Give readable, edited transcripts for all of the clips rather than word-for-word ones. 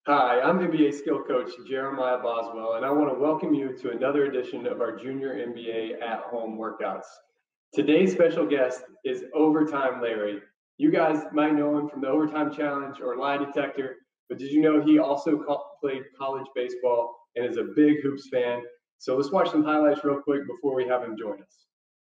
Hi, I'm NBA skill coach Jeremiah Boswell, and I want to welcome you to another edition of our Junior NBA at-home workouts. Today's special guest is Overtime Larry. You guys might know him from the Overtime Challenge or Lie Detector, but did you know he also played college baseball and is a big Hoops fan? So let's watch some highlights real quick before we have him join us.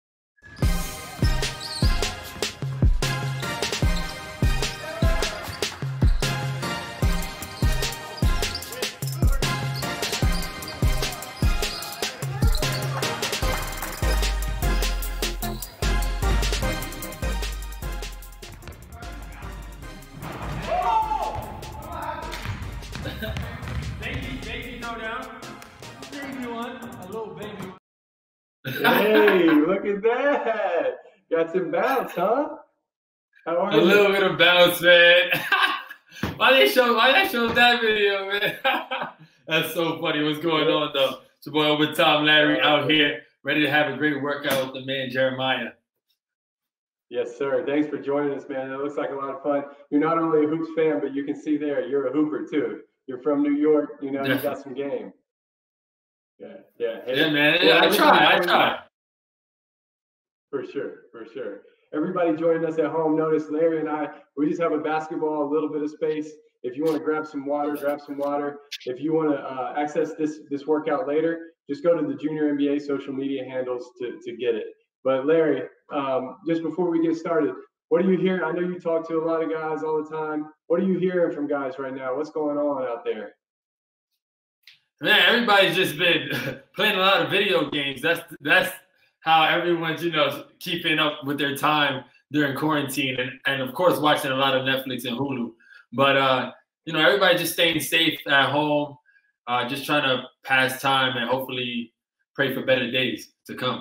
Baby, no down. Baby one, a little baby one. Hey, look at that! Got some bounce, huh? How are A you? little bit of bounce, man. Why they show that video, man? That's so funny. What's going on, though? It's your boy Overtime Larry out here, ready to have a great workout with the man Jeremiah. Yes, sir. Thanks for joining us, man. It looks like a lot of fun. You're not only a Hoops fan, but you can see there, you're a Hooper too. You're from New York, you know, you got some game. Yeah. Hey, Yeah, man. well, I try. For sure. Everybody joining us at home, notice Larry and I, we just have a basketball, a little bit of space. If you want to grab some water, grab some water. If you want to access this workout later, just go to the Junior NBA social media handles to get it. But Larry, just before we get started, what are you hearing? I know you talk to a lot of guys all the time. What are you hearing from guys right now? What's going on out there? Man, everybody's just been playing a lot of video games. That's how everyone's, keeping up with their time during quarantine and of course watching a lot of Netflix and Hulu. But everybody just staying safe at home, just trying to pass time and hopefully pray for better days to come.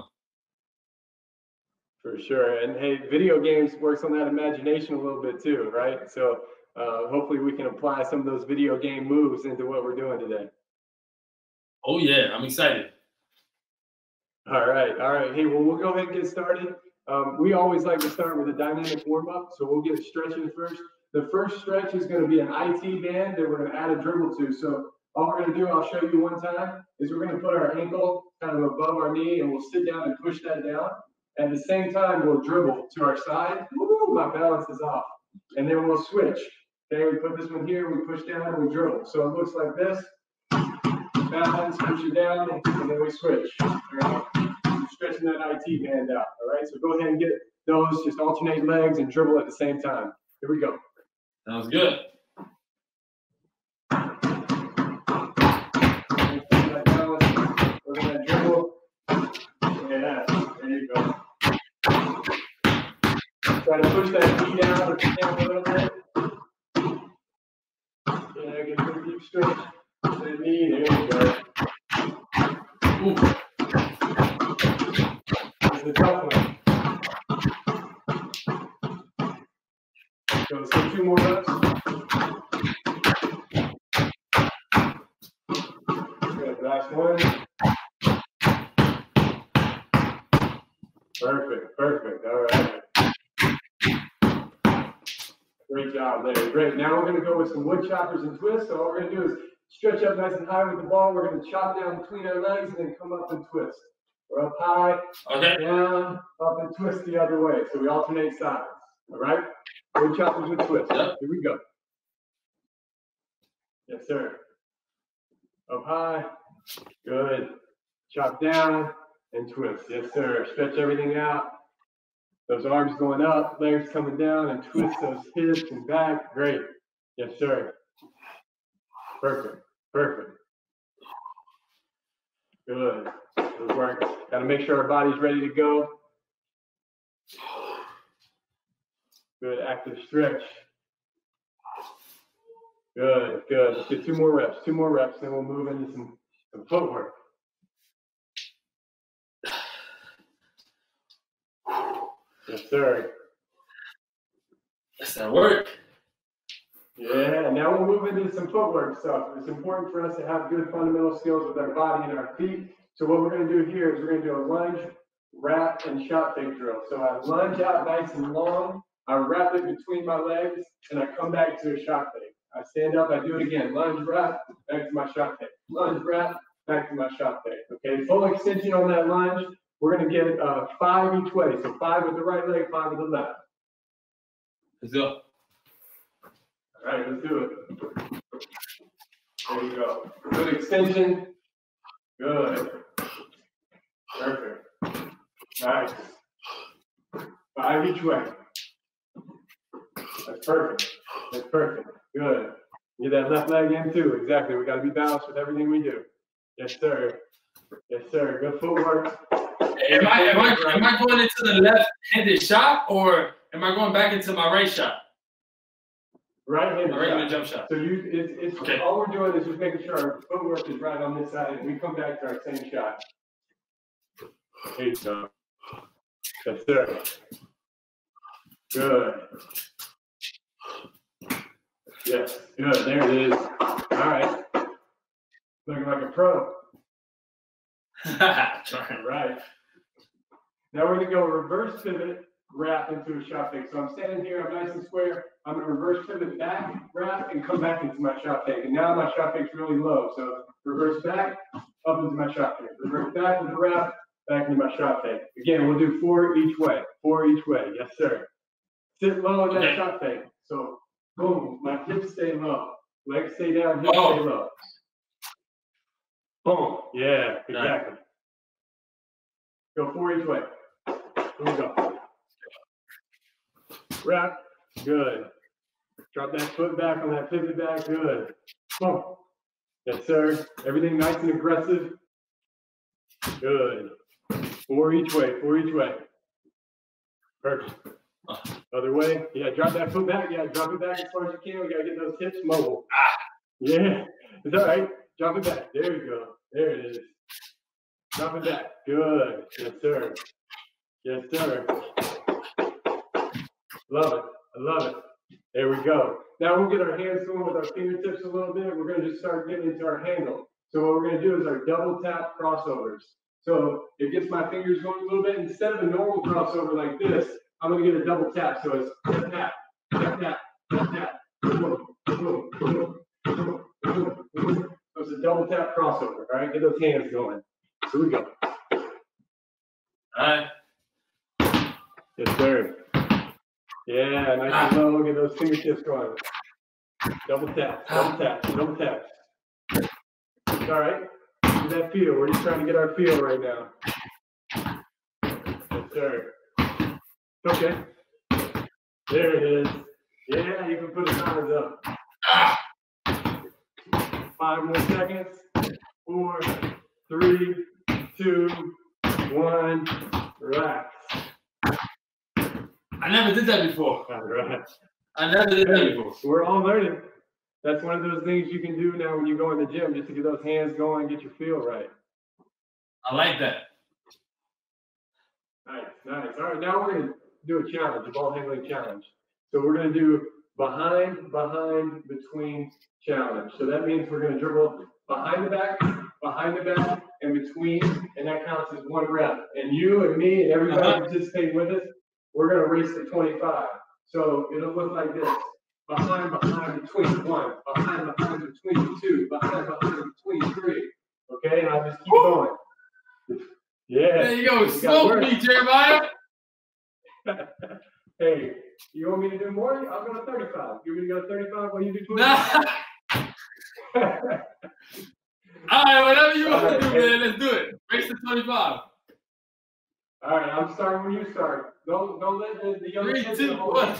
For sure. And hey, video games works on that imagination a little bit too, right? So hopefully we can apply some of those video game moves into what we're doing today. Oh yeah, I'm excited. All right. Hey, well, we'll go ahead and get started. We always like to start with a dynamic warm-up, so we'll get stretching first. The first stretch is going to be an IT band that we're going to add a dribble to. So all we're going to do, I'll show you one time, is we're going to put our ankle kind of above our knee, and we'll sit down and push that down. At the same time, we'll dribble to our side. Woo, my balance is off. And then we'll switch. Okay, we put this one here, we push down, and we dribble. So it looks like this. Balance, push it down, and then we switch. All right. Stretching that IT band out. All right, so go ahead and get those. Just alternate legs and dribble at the same time. Here we go. Sounds good. We're going to dribble. Yeah, there you go. Try to push that knee down if you can a little bit. Yeah, get a deep stretch. That knee, there you go. Ooh. This is a tough one. So 2 more reps. Good, last one. Perfect. All right. Great job, Larry. Great. Now we're going to go with some wood choppers and twists. So all we're going to do is stretch up nice and high with the ball. We're going to chop down between our legs and then come up and twist. We're up high, down, up and twist the other way. So we alternate sides. All right? Wood choppers with twists. Yep. Here we go. Yes, sir. Up high. Good. Chop down and twist. Yes, sir. Stretch everything out. Those arms going up, legs coming down, and twist those hips and back. Great. Yes, sir. Perfect. Good. Good work. Got to make sure our body's ready to go. Good active stretch. Good. Let's get 2 more reps, then we'll move into some footwork. Yes, sir. Does that work? Yeah, now we'll move into some footwork stuff. It's important for us to have good fundamental skills with our body and our feet. So what we're going to do here is we're going to do a lunge, wrap, and shot fake drill. So I lunge out nice and long, I wrap it between my legs, and I come back to a shot fake. I stand up, I do it again. Lunge, wrap, back to my shot take. Lunge, wrap, back to my shot take. Okay, full extension on that lunge. We're gonna get 5 each way. So 5 with the right leg, 5 with the left. Let's go. All right, let's do it. There you go. Good extension. Good. Perfect. Nice. 5 each way. That's perfect. That's perfect. Good. Get that left leg in too. Exactly. We got to be balanced with everything we do. Yes, sir. Yes, sir. Good footwork. Am I going into the left-handed shot or am I going back into my right shot? Right-handed regular jump shot. So it's okay. All we're doing is just making sure our footwork is right on this side, and we come back to our same shot. There you go. Yes, sir. Good. Yes, good. There it is. All right. Looking like a pro. Right. Now we're going to go reverse pivot, wrap into a shot fake. So I'm standing here, I'm nice and square. I'm going to reverse pivot back, wrap, and come back into my shot fake. And now my shot fake's really low. So reverse back, up into my shot fake. Reverse back with the wrap, back into my shot fake. Again, we'll do 4 each way. 4 each way. Yes, sir. Sit low in that shot fake. So boom, my hips stay low. Legs stay down, hips stay low. Boom. Yeah, exactly. Go 4 each way. Here we go. Wrap. Good. Drop that foot back on that pivot back. Good. Boom. Yes, sir. Everything nice and aggressive. Good. 4 each way. 4 each way. Perfect. Other way. Yeah, drop that foot back. Yeah, drop it back as far as you can. We got to get those hips mobile. Yeah. It's all right. Drop it back. There you go. There it is. Drop it back. Good. Yes, sir. Yes, sir. Love it. I love it. There we go. Now we'll get our hands going with our fingertips a little bit. We're going to just start getting into our handle. So what we're going to do is our double tap crossovers. So it gets my fingers going a little bit. Instead of a normal crossover like this, I'm going to get a double tap. So it's tap, tap, tap, tap, tap, tap. Boom, boom, boom, boom, boom, boom. So it's a double tap crossover. All right, get those hands going. Here we go. All right. Yes, sir. Yeah, nice and low. Get those fingertips going. Double tap, double tap, double tap. All right. How does that feel? We're just trying to get our feel right now. Yes, sir. Okay. There it is. Yeah, you can put his hands up. 5 more seconds. 4, 3, 2, 1. Relax. I never did that before. All right. I never did that before. We're all learning. That's one of those things you can do now when you go in the gym, just to get those hands going, get your feel right. I like that. Nice, nice. All right, now we're going to do a challenge, a ball handling challenge. So we're going to do behind, behind, between challenge. So that means we're going to dribble behind the back, and between, and that counts as 1 rep. And you and me and everybody participating with us, we're going to race to 25. So it'll look like this. Behind, between 1. Behind, between 2. Behind, between 3. Okay, and I'll just keep going. Yeah. There you go. Smoke me, Jeremiah. Hey, you want me to do more? I'll go to 35. You want me to go to 35 while you do 25? All right, whatever you want to do, man. Let's do it. Race to 25. All right, I'm starting when you start. Don't let the young 3, 2, 1.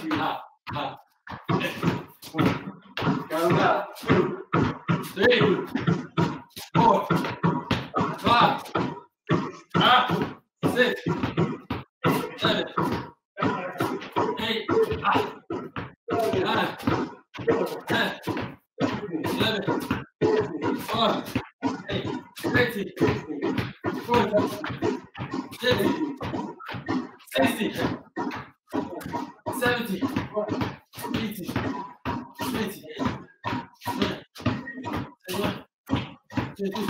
Count them out. 2, 3, 4, 5, 6, 7, 8, 9, 10, 11, 12, 13, 14, 15, 16, 17, 18, 20, 21, 22,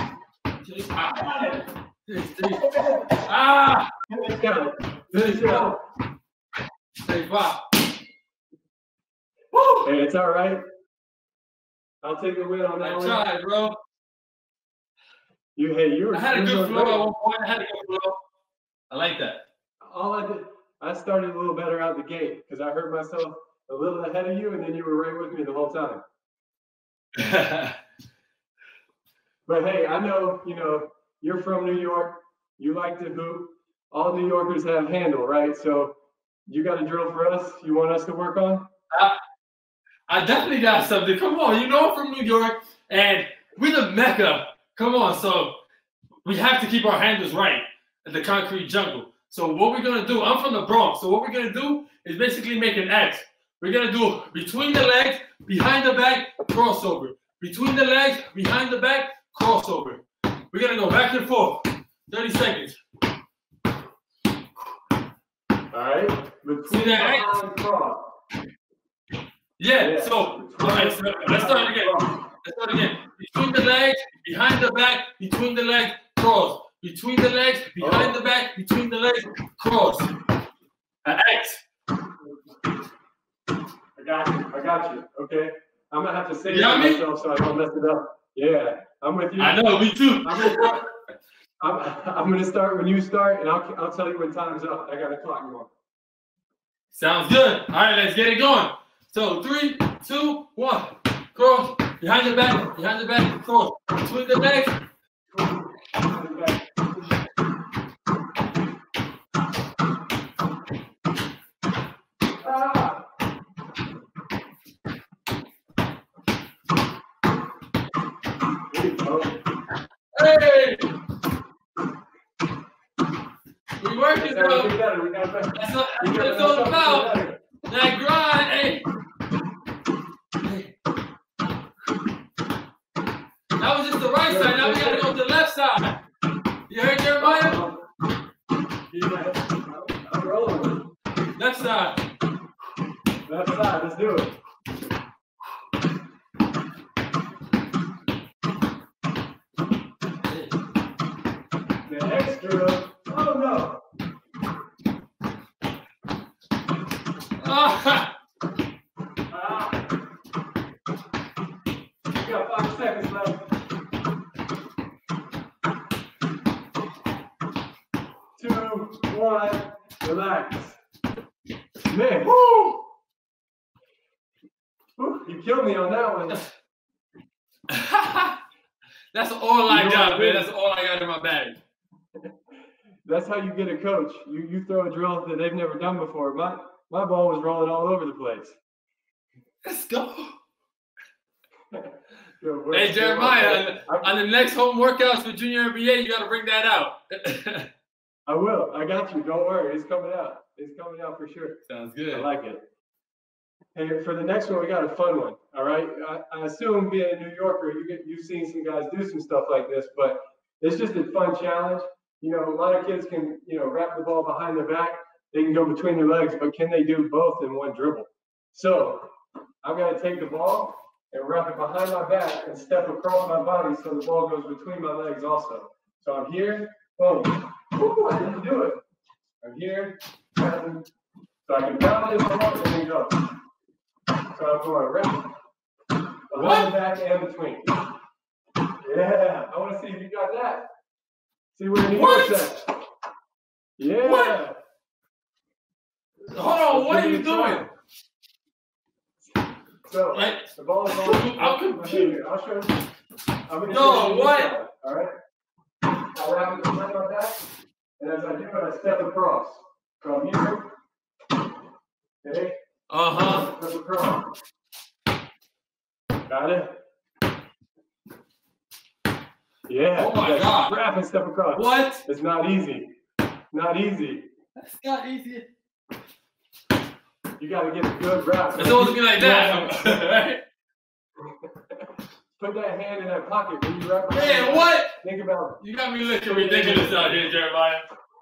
23, Let's go. 24, 25. Hey, it's all right. I'll take the win on that I one. tried, bro. You were. I had a good flow great. at one point. I had a good flow. I like that. All I did, I started a little better out the gate because I heard myself a little ahead of you, and then you were right with me the whole time. But hey, I know, you're from New York. You like to hoop. All New Yorkers have handle, right? So you got a drill for us you want us to work on? I definitely got something. Come on, I'm from New York, and we're the Mecca. Come on, so we have to keep our handles right at the concrete jungle. So what we're gonna do, I'm from the Bronx, so what we're gonna do is basically make an X. We're gonna do between the legs, behind the back, crossover. Between the legs, behind the back, crossover. We're gonna go back and forth. 30 seconds. All right. See that? Cross. Yeah. So, all right. So let's start again. Between the legs, behind the back, between the legs, cross. Between the legs, behind the back, between the legs, cross. An X. I got you. Okay. I'm gonna have to say it to myself so I don't mess it up. Yeah, I'm with you. I know, me too. I'm gonna start when you start, and I'll tell you when time's up. I got a clock going. Sounds good. All right, let's get it going. So 3, 2, 1. Cross. Behind the back, cross. Between the legs. Hey! We working, bro. That's what it's all about. That grind, hey. That was just the right side. Now we gotta go to the left side. You heard Jeremiah? I'm rolling. Left side. Left side. Let's do it. The extra. Oh no. You got 5 seconds left. 2, 1, relax. Man, woo! You killed me on that one. That's all I got, man. That's all I got in my bag. That's how you get a coach. You throw a drill that they've never done before. My ball was rolling all over the place. Let's go. Hey, Jeremiah, on the next home workouts for Junior NBA, you got to bring that out. I will. I got you. Don't worry. It's coming out. It's coming out for sure. Sounds good. I like it. Hey, for the next one, we got a fun one. All right. I assume being a New Yorker, you've seen some guys do some stuff like this, but it's just a fun challenge. A lot of kids can, wrap the ball behind their back. They can go between their legs, but can they do both in one dribble? So I'm going to take the ball and wrap it behind my back and step across my body so the ball goes between my legs also. So I'm here, boom. Ooh, I didn't do it. I'm here, so I can pound this ball and then go. So I'm going right behind the back and between. Yeah, I want to see if you got that. See where New York's at. Yeah. What? Hold on, what are you doing? So, the ball is on. I'll show you. I'm going to show you what? Side, all right? I'll wrap it behind my back, and as I do it, I step across. So I'm here. Okay? Step across. Got it? Yeah. Oh my God. Wrap and step across. What? It's not easy. Not easy. That's not easy. You got to get a good wrap. It's always be like that. Right? Put that hand in that pocket when you wrap. Man, what? Think about it. You got me looking ridiculous out here, Jeremiah.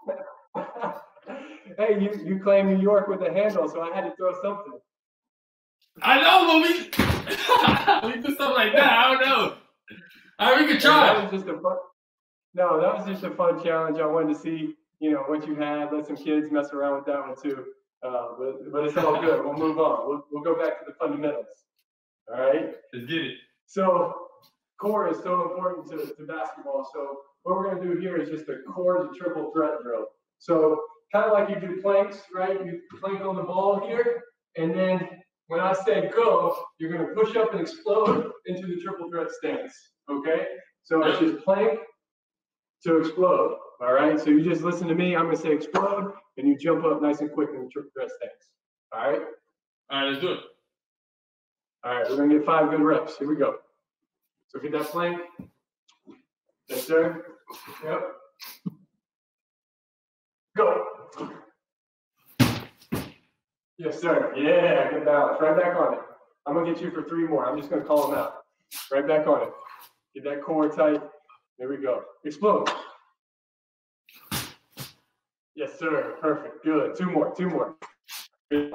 Hey, you claim New York with a handle, so I had to throw something. I know, but we do something like that. I don't know. All right, we can try. That was just a fun challenge. I wanted to see, what you had. Let some kids mess around with that one too. But it's all good. We'll move on. We'll go back to the fundamentals. All right. Let's get it. So core is so important to basketball. So what we're going to do here is just a core to triple threat drill. So kind of like you do planks, right? You plank on the ball here, and then when I say go, you're going to push up and explode into the triple threat stance, okay? So it's just plank to explode, all right? So you just listen to me. I'm going to say explode, and you jump up nice and quick in the triple threat stance, all right? All right, let's do it. All right, we're going to get 5 good reps. Here we go. So get that plank. Yes, sir. Yep. Go. Yes, sir. Yeah, good balance. Right back on it. I'm going to get you for 3 more. I'm just going to call them out. Right back on it. Get that core tight. There we go. Explode. Yes, sir. Perfect. Good. 2 more. 2 more. Good.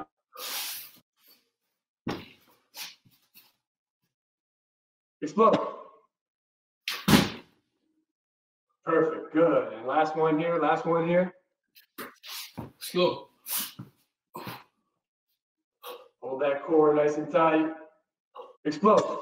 Explode. Perfect. Good. And last one here. Last one here. Let's go. Hold that core nice and tight. Explode.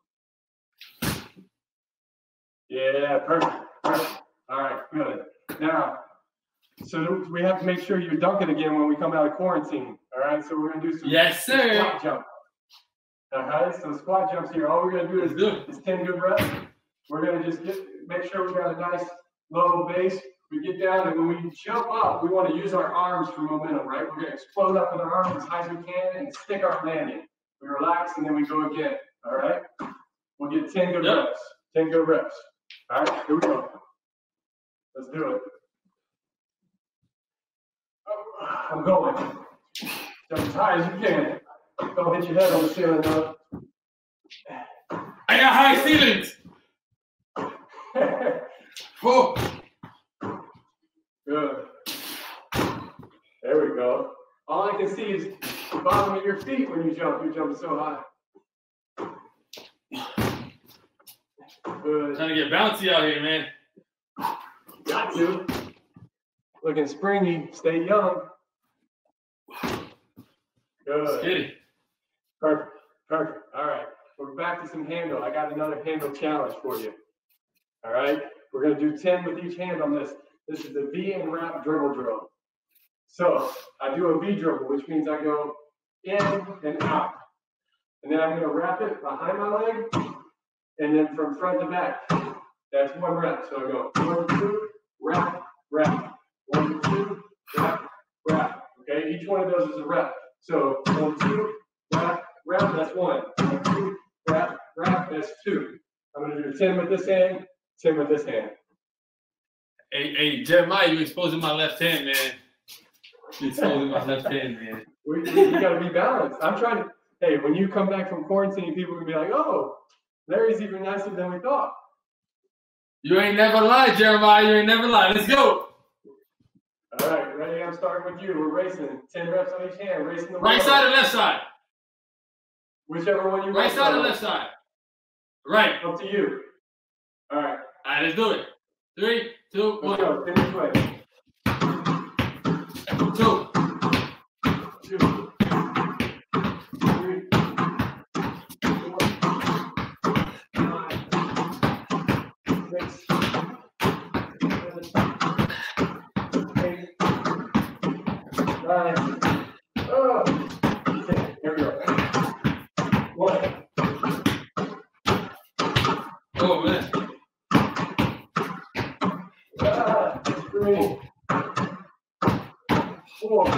Yeah, perfect. Perfect. All right, good. Now, so we have to make sure you dunk it again when we come out of quarantine. All right, so we're going to do some squat jump. All right, so squat jumps here. All we're going to do is 10 good reps. We're going to just make sure we got a nice low base. We get down, and when we jump up, we want to use our arms for momentum, right? We're going to explode up with our arms as high as we can and stick our landing. We relax, and then we go again, all right? We'll get 10 good reps. 10 good reps. All right, here we go. Let's do it. I'm going. Jump as high as you can. Don't hit your head on the ceiling, though. I got high ceilings. Whoa. Good. There we go. All I can see is the bottom of your feet when you jump. You're jumping so high. Good. Trying to get bouncy out here, man. Got to. Looking springy. Stay young. Good. Get Perfect. Perfect. All right. We're back to some handle. I got another handle challenge for you. All right. We're going to do 10 with each hand on this. This is the V and wrap dribble drill. So I do a V dribble, which means I go in and out. And then I'm going to wrap it behind my leg. And then from front to back. That's 1 rep. So I go 1, 2, wrap, wrap. 1, 2, wrap, wrap. Okay, each one of those is a rep. So 1, 2, wrap, wrap. That's 1. 1, 2, wrap, wrap. That's 2. I'm going to do 10 with this hand, 10 with this hand. Hey, Jeremiah, you exposing my left hand, man. You exposing my left hand, man. We got to be balanced. I'm trying to. Hey, when you come back from quarantine, people can be like, "Oh, Larry's even nicer than we thought." You ain't never lied, Jeremiah. You ain't never lied. Let's go. All right, ready? I'm starting with you. We're racing. 10 reps on each hand. Racing the right side or left side? Whichever one you want. Right side or left side? Right. Up to you. All right. All right, let's do it. 3, 2, 1. Let's go. Finish way. 2. 2. 3. 4. 5. 6. 7. 8. 9. Oh. Okay, here we go. 1. Oh, man. 3. 4.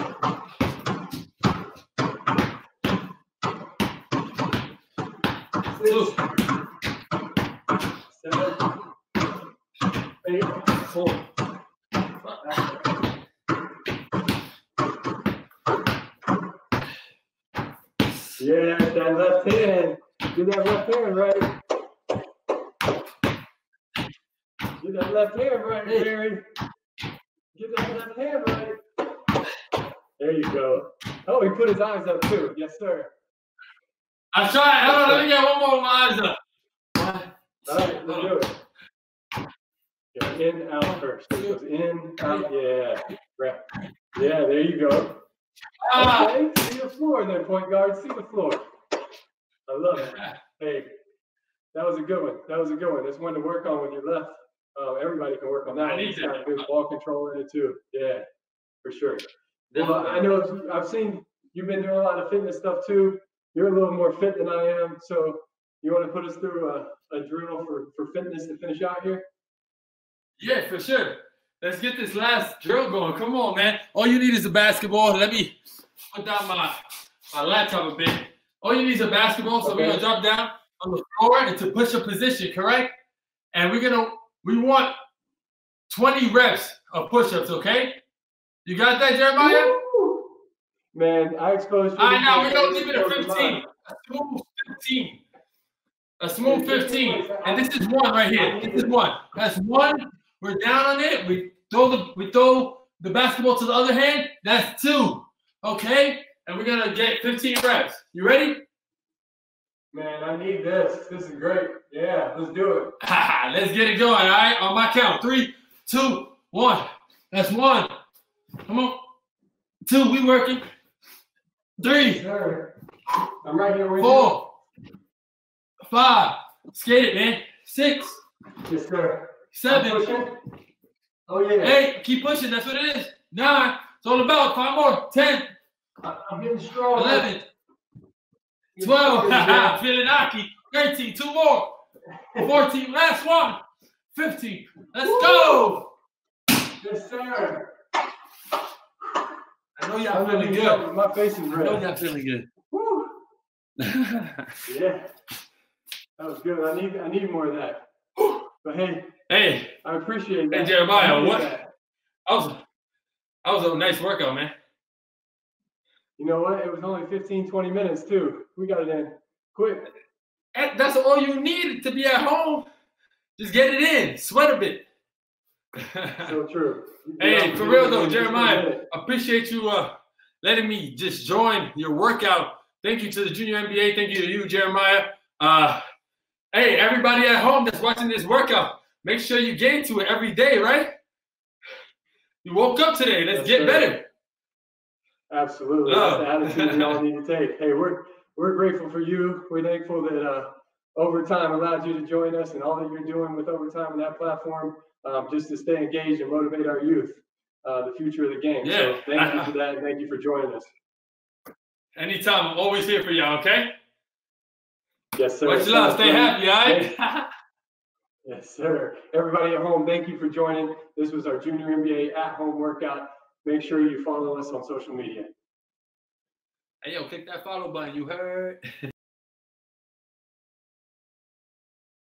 6. 7. 8. 4. Yeah, that left hand. Do that left hand right. Get that left hand right, Barry. Get that left hand right. There you go. Oh, he put his eyes up too. Yes, sir. I'm trying. Hold on, let me get one more with my eyes up. All right, let's do it. Go in, out first. It goes in, out. Yeah. Right. Yeah, there you go. Okay, see the floor there, point guard. See the floor. I love it. Hey, That was a good one. That was a good one. That's one to work on with your left. Everybody can work on that. I one. need He's that. got good ball control in it too. Yeah, for sure. Well, Definitely. I know I've seen you've been doing a lot of fitness stuff too. You're a little more fit than I am. So you want to put us through a drill for fitness to finish out here? Yeah, for sure. Let's get this last drill going. Come on, man. All you need is a basketball. Let me put down my laptop a bit. All you need is a basketball. So we're gonna drop down on the floor into push-up position, correct? And we want 20 reps of push-ups, okay? You got that, Jeremiah? Woo! Man, I exposed you. All right, now we're gonna leave it at 15. A smooth 15. A smooth 15. And this is one right here. This is one. That's one. We're down on it. We throw the basketball to the other hand. That's two. Okay? And we're gonna get 15 reps. You ready? Man, I need this. This is great. Yeah, let's do it. Let's get it going, all right? On my count. 3, 2, 1. That's one. Come on. 2, we working. 3, Sir, I'm right here with 4, 5. Skate it, man. 6, you. Yes, sir. 7. I'm pushing. Oh, yeah. 8. Keep pushing. That's what it is. 9. It's all about 5 more. 10. I'm getting strong. 11. 12. Feeling hockey. 13. 2 more. 14. Last one. 15. Let's go. Yes, sir. I know y'all feeling good. My face is I know red. y'all feeling good. Woo. Yeah. That was good. I need more of that. But hey, I appreciate that. Hey, Jeremiah, I needed what? that. That was a nice workout, man. You know what? It was only 15, 20 minutes too. We got it in quick. That's all you need to be at home. Just get it in. Sweat a bit. So true. Hey, for real though, Jeremiah, appreciate you letting me just join your workout. Thank you to the Junior NBA. Thank you to you, Jeremiah. Hey, everybody at home that's watching this workout, make sure you get into it every day, right? You woke up today. Let's get better. Absolutely. That's the attitude we all need to take. Hey, we're grateful for you. We're thankful that Overtime allowed you to join us and all that you're doing with Overtime on that platform, just to stay engaged and motivate our youth, the future of the game. Yeah. So thank you for that, and thank you for joining us. Anytime. I'm always here for y'all, okay? Yes, sir. Much love. Stay happy, all right? Yes, sir. Everybody at home, thank you for joining. This was our Junior NBA at-home workout. Make sure you follow us on social media. Hey, yo, click that follow button. You heard?